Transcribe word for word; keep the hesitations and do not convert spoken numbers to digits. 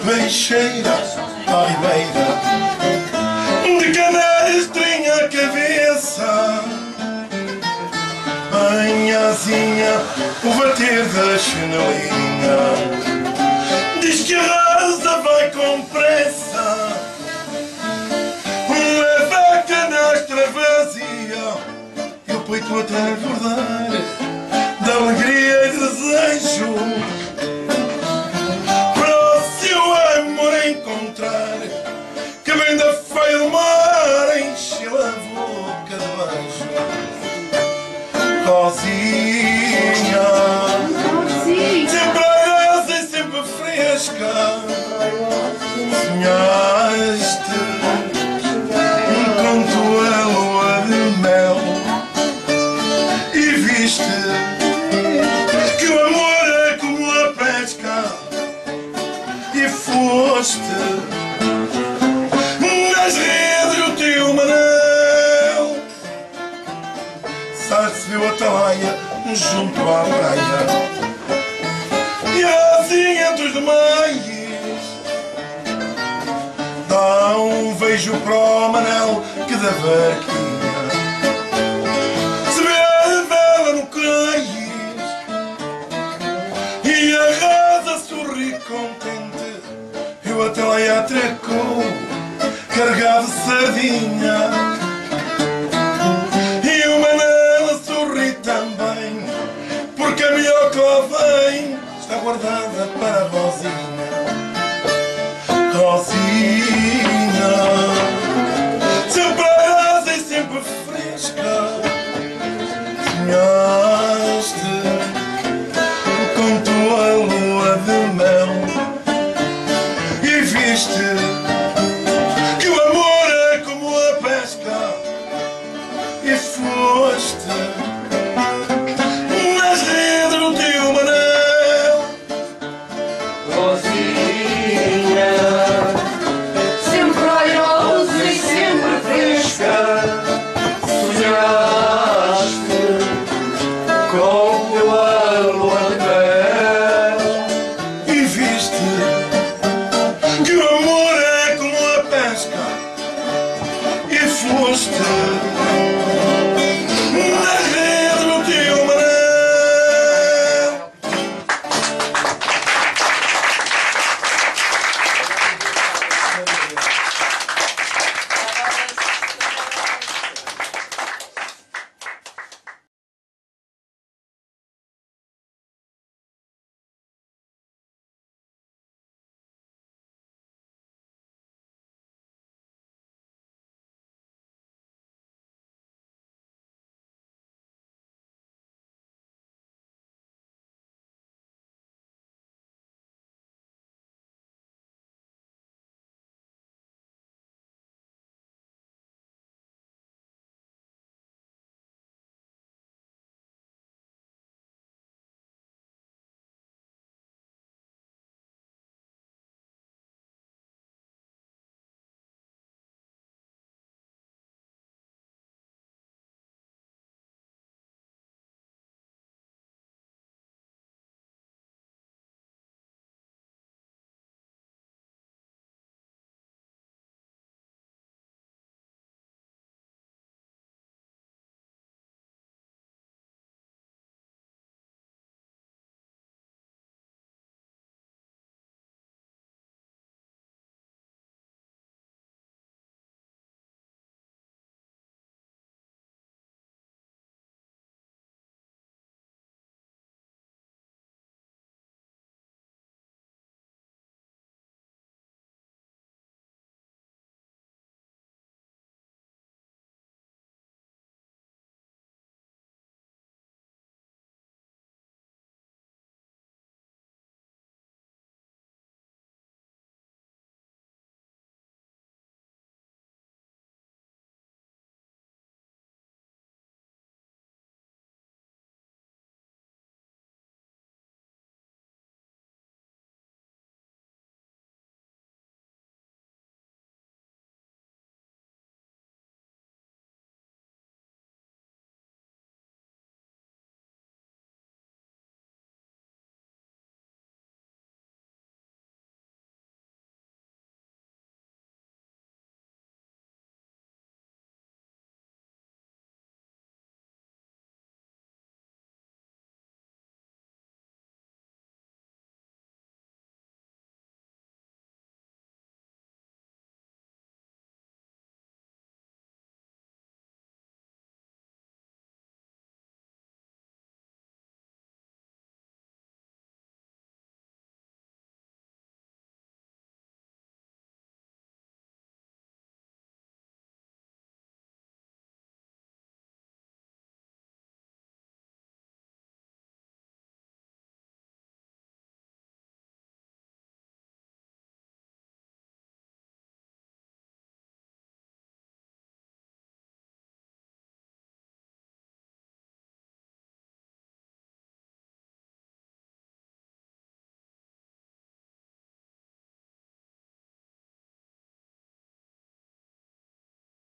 peixeira à ribeira de Canárias tinha a cabeça, manhãzinha o bater da chinelinha. Diz que a rasa vai com pressa, leva a canastra vazia e o peito a transbordar de alegria e desejo para o seu amor encontrar, que vem da feia do mar enche a boca de beijo. Rosinha, sempre rasa e sempre fresca, sonhaste enquanto a lua de mel e viste que o amor é como a pesca e foste nas redes do teu manel. Sai-se viu a talaia junto à praia e assim entre os demais dá um beijo para o Manel que da barquinha se vê a vela no cais e a rasa sorri contente e o atalaia atracou carregado de sardinha e o Manel sorri também porque a melhor que lá vem está guardada para a Rosinha.